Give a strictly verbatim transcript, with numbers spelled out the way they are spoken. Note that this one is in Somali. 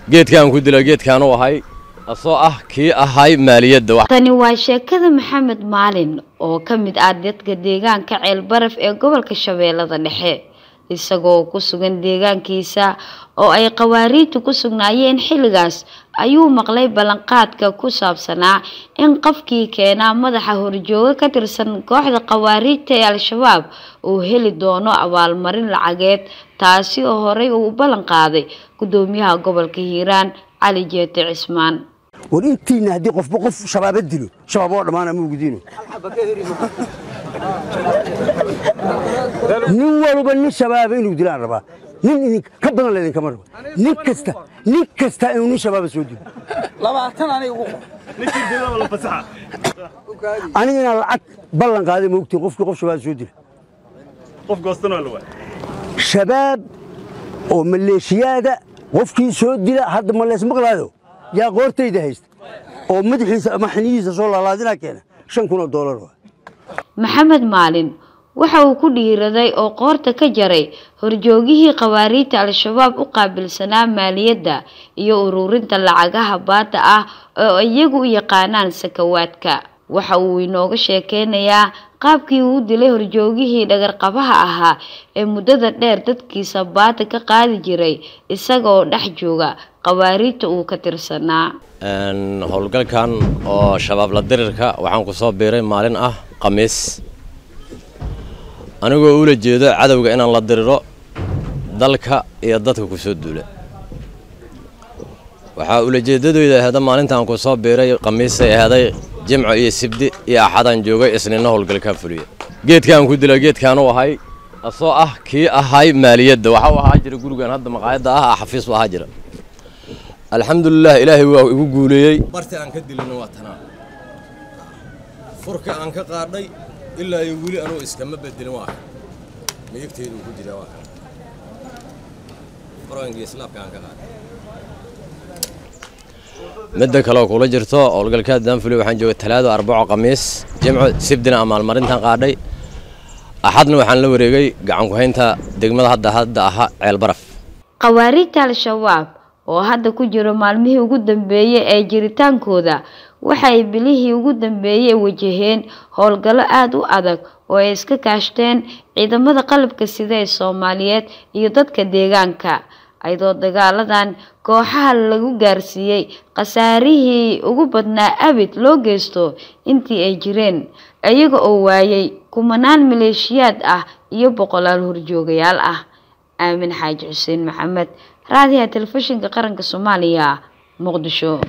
geedkan ku dilo geedkan oo ahay asoo ah kii ahay maaliyadda. Tani waa sheekada Maxamed Maalin oo ka mid ah dadka deegaanka Ceel Baraf ee gobolka Shabeellada Dhexe, isagoo ku sugan deegaankiisa oo ay qawaariintu ku sugnaayeen xilligaas ayuu maqlay ballanqaadka ku saabsanaa in qofkii keena madaxa horjooga ka tirsan kooxda qawaariinta ee Al-Shabaab uu heli doono abaalmarin lacageed, taasi oo horey uu ballan qaaday gudoomiyaha gobolka Hiiraan Cali Jeete Cismaan. ورينتينا هدي قف بقف شباب الدلو شباب والله ما أنا موجودينه نوّلوا بني شباب إنه دلان ربا نين كبرنا لين كمرة نكسته نكسته إنه شباب سودي لا ما أحسن أنا نكيد دلنا ولا بسعة أنا هنا العك بلن قاعد موجود قف قف شباب سودي قف قصتنا ولا شباب وميليشيادا قفكي سودي لا حد ما لازم مقلاده يا قورتي دهيست oo madaxiisa ama xiniisa soo laalaadina keena shan kun oo dollar. Maxamed Maalin waxa uu ku dhiiraday oo qoorta ka jaray horjoogihii qawaariinta Al-Shabaab u qaabilsanaa maaliyadda iyo ururinta lacagaha baata ah oo iyagu u yaqaanaan sakawaadka. Waxa uu inooga sheekeynayaa qaabkii uu dilay horjoogihii dhagar qabaha ahaa ee muddada dheer dadkiisa baata ka qaadi jiray isagoo dhex jooga qawaariinta uu ka tirsanaa. Een howlgalkan oo shabaab la dirirka waxaan ku soo biiray maalin ah Khamiis, anigoo ula jeedo cadawga inaan la diriro dalka iyo dadka ku soo duulay. waxa ula jeedadooda hada maalintan ku soo biiray Khamiis ay ahaday Jimco iyo Sabti iyo Axadan joogay isniina howlgalka fuliye. geedkan ku dilo geedkan oo ahay asoo ah kii ahay maaliyadda. waxa uu ahaa jira gurigan hadda maqaayada ah xafiis u ahaa jira. alxamdulillah ilaahay waa igu guuleeyay. barta aan ka dilino waa tanaa furka aan ka qaadhay ilaa ay wili anoo iskama bedelin waa meeyagteedu ku jira waa furaangi islaamka aan ka qaaday. midda kale oo kula jirto howlgalka danfuli waxaan joogay Talaado, Arbaco, Khamiis, Jimco, Sabtina amaal marintan qaadhay. Axadna waxaan la wareegay gacan ku haynta degmada hadda hadda aha Ceel Baraf. qawaariinta Al-Shabaab oo hadda ku jiro maalmihii ugu dambeeyay ee jiritaankooda waxay bilihii ugu dambeeyay wajaheen howlgallo aad u adag oo ay iska kaashteen ciidamada qalabka sida ee Soomaaliyeed iyo dadka deegaanka, ayadoo dagaaladan kooxaha lagu gaarsiiyay qasaarihii ugu badnaa abid loo geysto intii ay jireen, iyaga oo waayay kumanaan maleeshiyaad ah iyo boqolaal horjoogayaal ah. Aamin Xaaji Xuseen Maxamed, raadiyaha telefishinka qaranka Soomaaliya, Muqdisho.